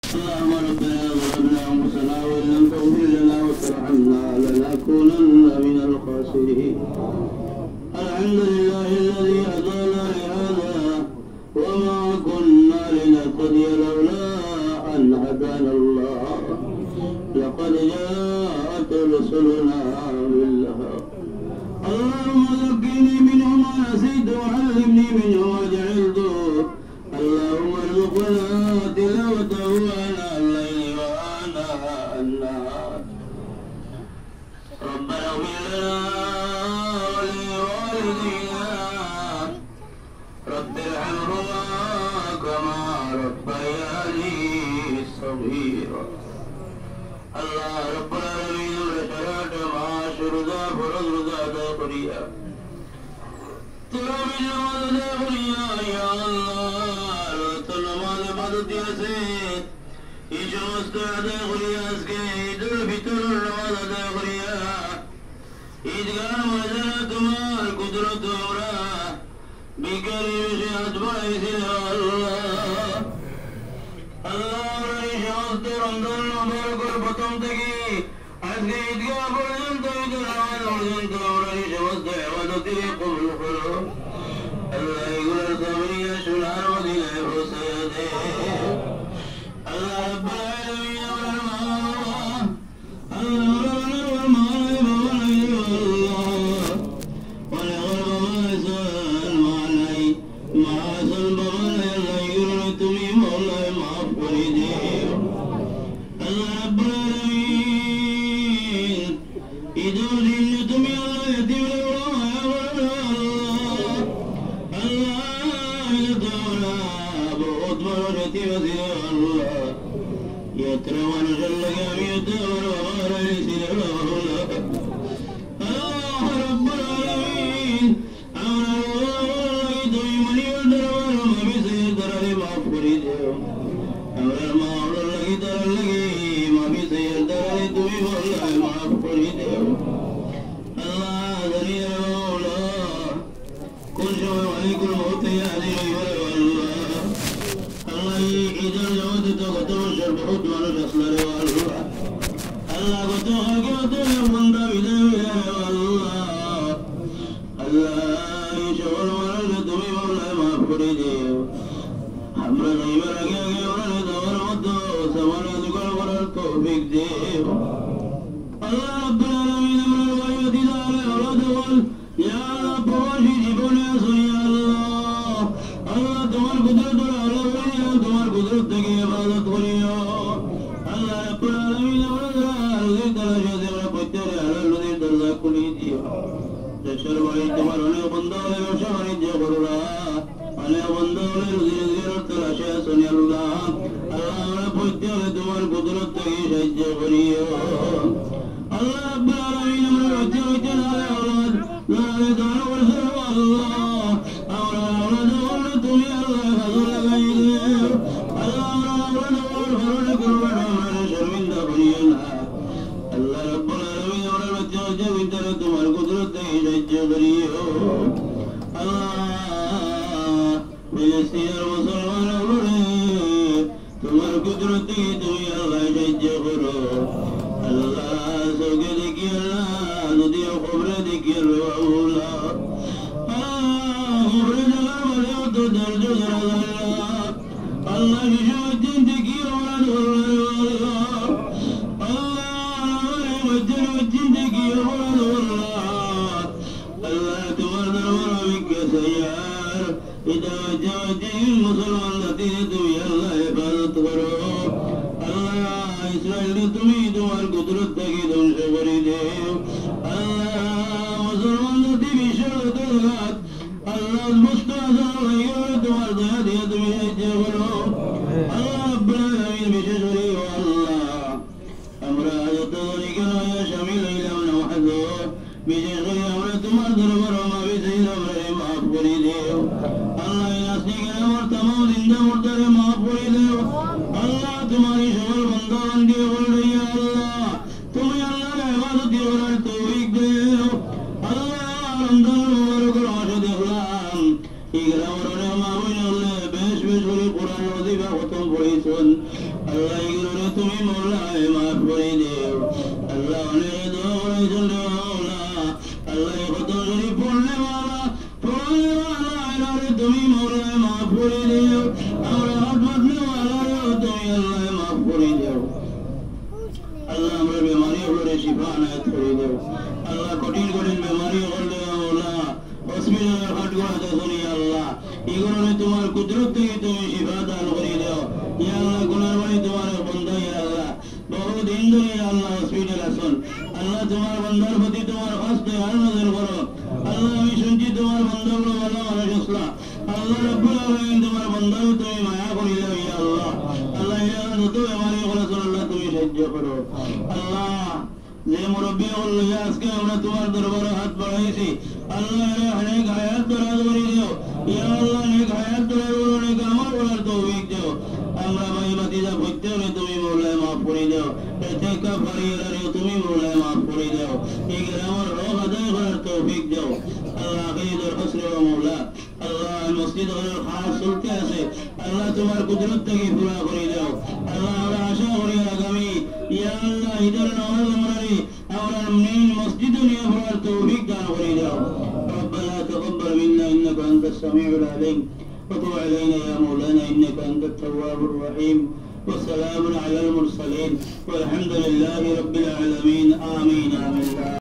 اللهم ربنا ظلمنا انفسنا وان لم تغفر لنا وترحمنا لنكونن من الخاسرين. الحمد لله الذي هدانا لهذا وما كنا لنهتدي لولا ان هدانا الله. لقد جاءت رسلنا بالحق. اللهم ذكرني منه ما نسيت وعلمني منه ما جهلته. اللهم ارزقنا تلاوته آناء الليل وآناء النهار. ربنا اغفر لنا ولوالدينا رب ارحمهما كما ربياني صغيرا. الله رب العالمين ولشرعت معاشر ذا فرض ذا داخليا ترى من نماذ داخليا يا الله تنماذ بعد الدياسين يجمست داخليا اسكي يدر بطر نماذ داخليا إذقان وزنات مال قدرة أمرا بكريم شهد بايس الله. الله رئيش أصدر رمضان مبارك البطن تكي أسكي إذقان فرزن تيدر عوال فرزن توريش وصدع ودطيق بالخلق. الله يقول الصبري شلال ودين حسيدي. الله رب العالمين والماء الله والماء والله ولغرب ما يسأل معني ما أسأل بغل الله يقول تميم الله ما فريدي. الله رب العالمين إذا جئتم يا الله يتم يترون جل جميعا وليس له الله رب العالمين. أمر الله من يدرون ما بيسير ما فريد. أمر ما الله يدرون ما بيسير دوي والله ما فريد. الله ذري الله كل شيء عليك الموت يا ذي والله. الله إذا جودت وتوشر بحط وانا تصلي والله. الله قطوها قطوها من دابده والله. الله يشغل ورد دمي والله ما فريدي. حمر غيبر أجاقي ورد ورمضو سوانا ذكر ورد توفيق ديو. الله رب العالمين من الغيبة دار ورد وال يا رب واشي جبون يا سني الله. الله تمر قدرت العالمين تمر قدرت تكي عبادت وليا. الله رب العالمين ورد الذي درجة زمن قدر على الذي درجة كلي ديو. تشر بھائی تمہارا نے بندہ ہے شہر جبر اللہ انے بندہ نے زیرت تلاشے سنی اللہ. اللہ پوچھتے ہیں تمہار قدرت کی شج بریو. الله رب العالمين من وجه جلال أولاد لا يدعو ورسل الله. أولاد ولدتم يا الله فضل غيره. الله ولد قربنا من شر من دبرينا. الله رب العالمين من وجه من ترتم القدرة شج بريه. الله فلسطين المسلمان أولاد تمر قدرة تم يا الله شج بريه. الله سوكي ديكي الله ندي خبر ديكي الوأولى. خبر جلال وليوت درجو جلال الله. الله يشوت ديكي ولد الله. الله وجل وجل ديكي ولد الله. الله تورد وربك سيار إذا وجهت المسلمان التي تبي الله عبادت ورو. الله إسرائيل تميد والقدرة تجدون شبريدهم. الله مسلمان التي بشرط الغد. الله المستعصى ويرد والضياد يدمي الجبل. الله رب العالمين بشجره والله أمر هذا التضريك يا شميل إلى من وحده بشجره أمر تمرد البرما بسيد أمر ما أفريدهم. الله ينسيك الأمر تمام عند مرتر ما أفريدهم. الله تماري شغل بندان دي غل يا الله تمہیں اللہ نے عبادت دی اور توفیق دے. اللہ رمضان مبارک راشد اخلام اقرام ورنے معمول اللہ بیش بیش ولی قرآن وظیفہ ختم پڑھی سن. আল্লাহ এগুলো তুমি মৌলায় মাফ করে দিও আল্লাহ অনেক দোয়া করেছেন রে মাওলা আল্লাহ কত শরীফ পড়লে মাওলা তুমি মৌলায় মাফ করে দিও আমরা হাত বাঁধলে মাওলা তুমি আল্লাহ মাফ করে দিও আল্লাহ আমরা বেমারি হলে শিফা আনায়াত করে দেও আল্লাহ কঠিন কঠিন বেমারি হলে মাওলা হসপিটালের হাট গোড়াতে শুনি আল্লাহ এগুলো তোমার কুদরত থেকে তুমি শিফা দান করে দাও ইয়া আল্লাহ গুনার বাড়ি তোমার বন্ধা ইয়া আল্লাহ বহুদিন ধরে আল্লাহ হসপিটাল আসুন আল্লাহ তোমার বন্ধার প্রতি তোমার হস্তে আর নজর করো আল্লাহ আমি শুনছি তোমার বন্ধাগুলো ভালো মানুষ আসলা আল্লাহ রব্বুল আলামিন তোমার বন্ধাও তুমি মায়া করিলে ইয়া আল্লাহ আল্লাহ ইয়া যত বেমারি হলেছ আল্লাহ তুমি সাহায্য করো আল্লাহ যে মুরব্বী হল আজকে আমরা তোমার দরবারে হাত বাড়াইছি আল্লাহ অনেক হায়াত দরাজ করে দিও ইয়া আল্লাহ অনেক হায়াত দরাজ করো অনেক আমল করার তৌফিক দিও আমরা ভাই ভাতিজা প্রত্যেকে তুমি মৌলায় মাফ করে দাও প্রত্যেকটা পরিবারে তুমি মৌলায় মাফ করে দাও এই গ্রামের রোগ আদায় করার তৌফিক দাও আল্লাহ এই দরখাস্ত মৌলা আল্লাহ মসজিদ হলের খাস চলতে আছে আল্লাহ তোমার কুদরত থেকে পুরা করে দাও আল্লাহ আমরা আশা করি আগামী ইয়া আল্লাহ ঈদের নামাজ আমরা মেইন মসজিদে নিয়ে পড়ার তৌফিক দান করে দাও ربنا تقبل منا انك انت السميع العليم وتب علينا يا مولانا انك انت التواب الرحيم وسلام على المرسلين والحمد لله رب العالمين آمين آمين